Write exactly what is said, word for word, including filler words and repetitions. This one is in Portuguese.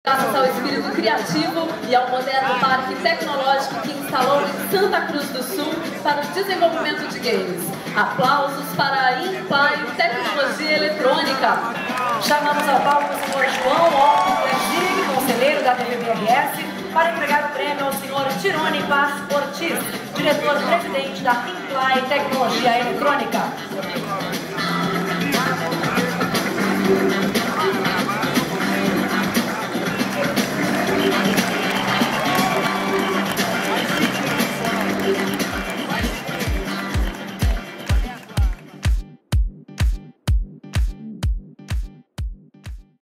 Graças ao espírito criativo e ao moderno parque tecnológico que instalou em Santa Cruz do Sul para o desenvolvimento de games. Aplausos para a Implay Tecnologia Eletrônica. Chamamos ao palco o senhor João Otto Plesig, conselheiro da T V B R S, para entregar o prêmio ao senhor Tirone Paz Ortiz, diretor-presidente da Implay Tecnologia Eletrônica.